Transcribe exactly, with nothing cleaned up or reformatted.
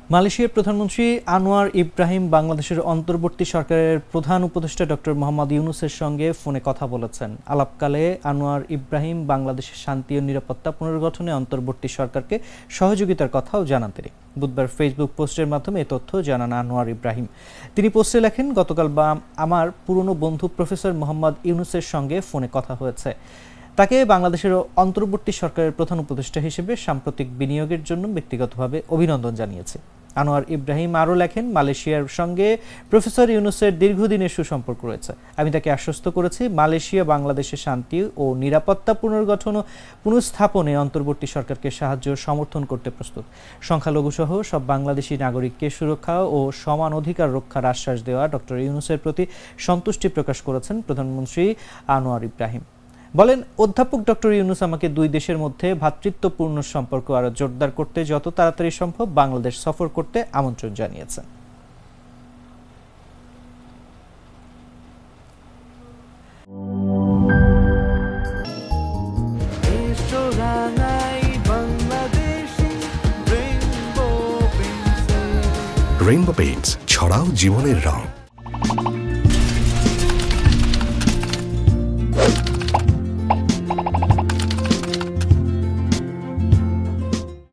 মালয়েশিয়ার প্রধানমন্ত্রী আনোয়ার ইব্রাহিম বাংলাদেশের অন্তর্বর্তী সরকারের প্রধান উপদেষ্টা ডক্টর মোহাম্মদ ইউনূসের সঙ্গে ফোনে কথা বলেছেন। আলাপকালে আনোয়ার ইব্রাহিম বাংলাদেশের শান্তি ও নিরাপত্তা পুনর্গঠনে অন্তর্বর্তী সরকারকে সহযোগিতার কথাও জানান তিনি। বুধবার ফেসবুক পোস্টের মাধ্যমে এ তথ্য জানান আনোয়ার ইব্রাহিম। তিনি পোস্টে লেখেন, গতকাল আমার পুরনো বন্ধু প্রফেসর মোহাম্মদ ইউনূসের সঙ্গে ফোনে কথা হয়েছে। তাকে বাংলাদেশের অন্তর্বর্তী সরকারের প্রধান উপদেষ্টা হিসেবে সাম্প্রতিক বিনিয়োগের জন্য ব্যক্তিগতভাবে অভিনন্দন জানিয়েছে। আনোয়ার ইব্রাহিম আরও লেখেন, মালয়েশিয়ার সঙ্গে প্রফেসর ইউনূসের দীর্ঘদিনের সুসম্পর্ক রয়েছে। আমি তাকে আশ্বস্ত করেছি, মালয়েশিয়া বাংলাদেশের শান্তি ও নিরাপত্তা পুনর্গঠন ও পুনঃস্থাপনে অন্তর্বর্তী সরকারকে সাহায্য ও সমর্থন করতে প্রস্তুত। সংখ্যালঘুসহ সব বাংলাদেশি নাগরিককে সুরক্ষা ও সমান অধিকার রক্ষার আশ্বাস দেওয়া ডক্টর ইউনূসের প্রতি সন্তুষ্টি প্রকাশ করেছেন প্রধানমন্ত্রী আনোয়ার ইব্রাহিম। বলেন, অধ্যাপক ডক্টর ইউনূস আমাকে দুই দেশের মধ্যে ভ্রাতৃত্বপূর্ণ সম্পর্ক আরো জোরদার করতে যত তাড়াতাড়ি সম্ভব বাংলাদেশ সফর করতে আমন্ত্রণ জানিয়েছেন। রেইনবো পেইন্টস, ছড়াও জীবনের রং।